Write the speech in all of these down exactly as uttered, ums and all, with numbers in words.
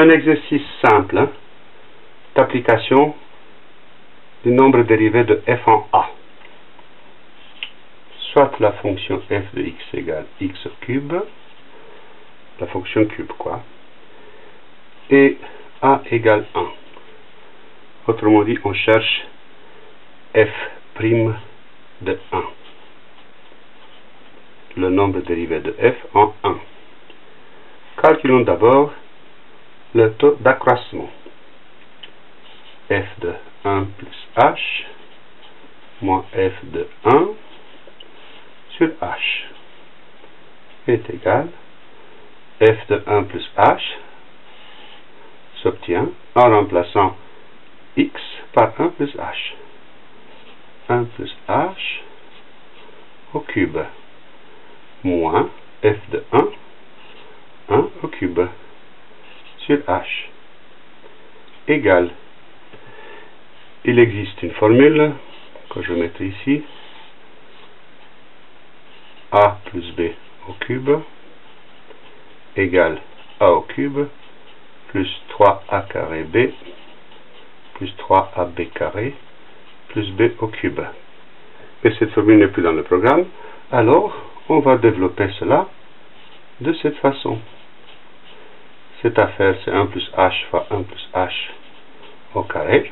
un exercice simple hein, d'application du nombre dérivé de f en a. Soit la fonction f de x égale x au cube, la fonction cube quoi, et a égale un. Autrement dit, on cherche f' de un. Le nombre dérivé de f en un. Calculons d'abord le taux d'accroissement. F de un plus h moins f de un sur h est égal f de un plus h s'obtient en remplaçant x par un plus h. un plus h au cube moins f de un, un au cube sur h égale. Il existe une formule que je mettrai ici, a plus b au cube égale a au cube plus trois a carré b plus trois a b carré plus b au cube. Et cette formule n'est plus dans le programme, alors on va développer cela de cette façon. Cette affaire c'est un plus h fois un plus h au carré.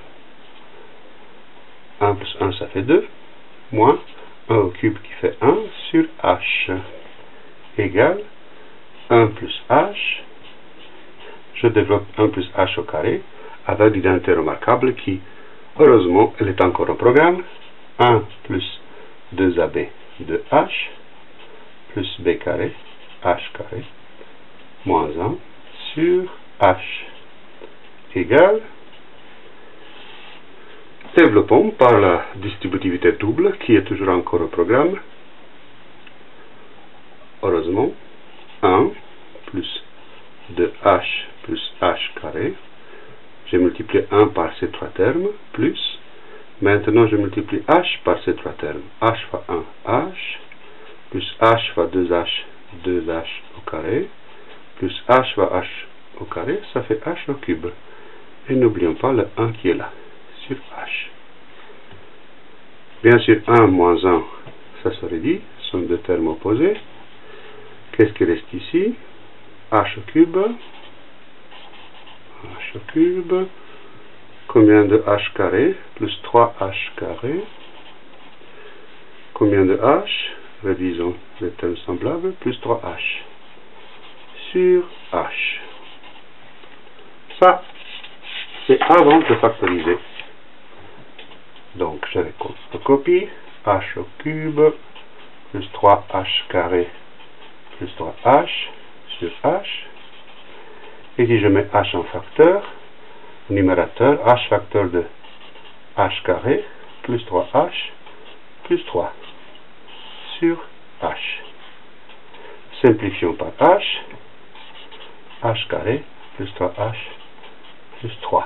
un plus un ça fait deux, moins un au cube qui fait un sur h égale un plus h. Je développe un plus h au carré avec l'identité remarquable qui, heureusement, elle est encore au programme. un plus deux a b de h plus b carré, h carré, moins un sur h égale. Développons par la distributivité double qui est toujours encore au programme. Heureusement, un plus deux h plus h carré. J'ai multiplié un par ces trois termes, plus. Maintenant, je multiplie h par ces trois termes. H fois un, h, plus h fois deux h, deux h au carré, plus h fois h au carré, ça fait h au cube. Et n'oublions pas le un qui est là, sur h. Bien sûr, un moins un, ça serait dit, ce sont deux termes opposés. Qu'est-ce qui reste ici? H au cube. H au cube. Combien de h carré? Plus trois h carré. Combien de h? Révisons les termes semblables. Plus trois h. Sur h. Ça, c'est avant de factoriser. Donc, je recopie. H au cube. Plus trois h carré. Plus trois h. Sur h. Et si je mets h en facteur, numérateur, h facteur de h carré, plus trois h, plus trois, sur h. Simplifions par h, h carré, plus trois h, plus trois.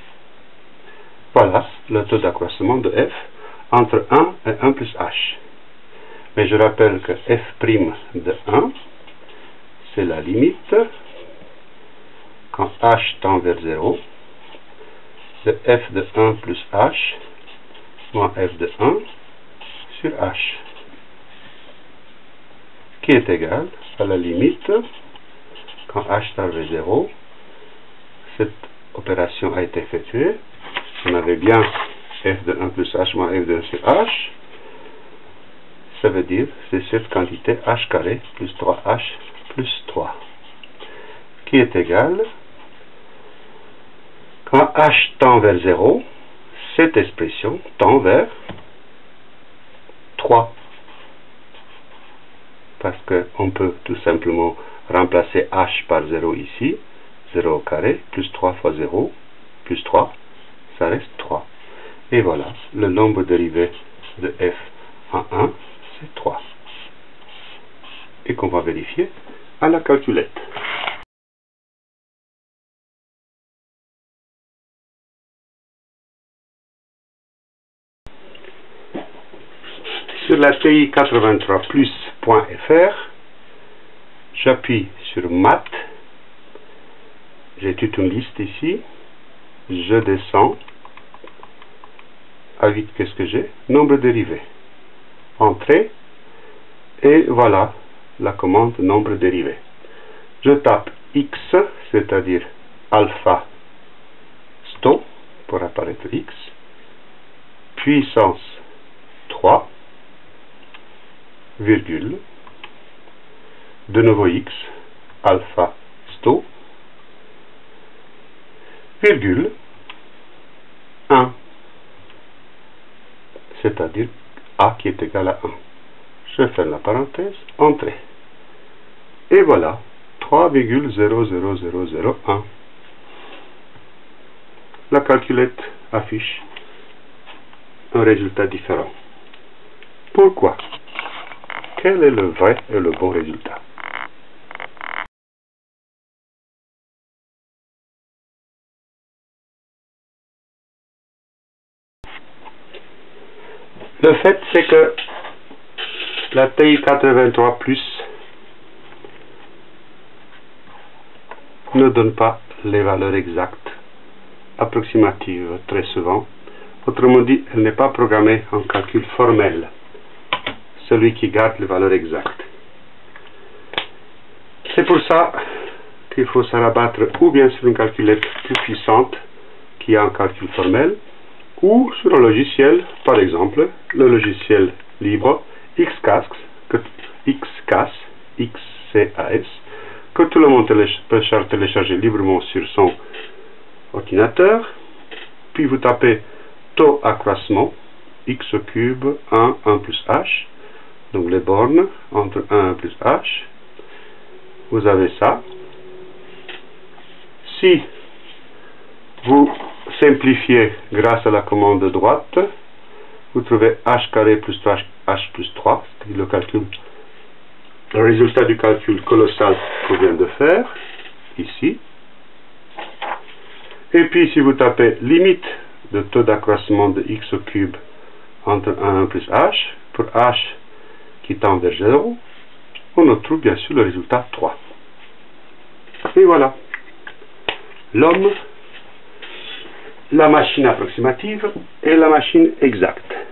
Voilà le taux d'accroissement de f entre un et un plus h. Mais je rappelle que f' de un, c'est la limite quand h tend vers zéro, de f de un plus h moins f de un sur h, qui est égal à la limite quand h tend vers zéro. Cette opération a été effectuée. On avait bien f de un plus h moins f de un sur h. Ça veut dire c'est cette quantité h carré plus trois h plus trois, qui est égale, quand h tend vers zéro, cette expression tend vers trois. Parce qu'on peut tout simplement remplacer h par zéro ici. zéro au carré, plus trois fois zéro, plus trois, ça reste trois. Et voilà, le nombre dérivé de f en un, c'est trois. Et qu'on va vérifier à la calculette. Sur la T I quatre-vingt-trois plus point F R, j'appuie sur Math j'ai toute une liste ici. Je descends. À huit, qu'est-ce que j'ai? Nombre dérivé. Entrée. Et voilà la commande nombre dérivé. Je tape X, c'est-à-dire alpha sto, pour apparaître X. Puissance trois, virgule. De nouveau X, alpha sto, virgule, un. C'est-à-dire A qui est égal à un. Je ferme la parenthèse, entrée. Et voilà, trois virgule zéro zéro zéro zéro un. La calculette affiche un résultat différent. Pourquoi? Quel est le vrai et le bon résultat? Le fait, c'est que la T I quatre-vingt-trois plus ne donne pas les valeurs exactes, approximatives très souvent. Autrement dit, elle n'est pas programmée en calcul formel, celui qui garde les valeurs exactes. C'est pour ça qu'il faut se rabattre ou bien sur une calculette plus puissante qui a un calcul formel, ou sur un logiciel, par exemple, le logiciel libre XCAS, que, XCAS, X C A S, que tout le monde peut télécharger librement sur son ordinateur. Puis vous tapez taux accroissement, x au cube, un, un plus h, donc les bornes entre un et plus h. Vous avez ça. Si vous simplifiez grâce à la commande de droite, vous trouvez h carré plus trois h plus trois, c'est-à-dire le calcul, le résultat du calcul colossal qu'on vient de faire, ici. Et puis si vous tapez limite de taux d'accroissement de x au cube entre un et plus h, pour h qui tend vers zéro, on obtient bien sûr le résultat trois. Et voilà. L'homme, la machine approximative et la machine exacte.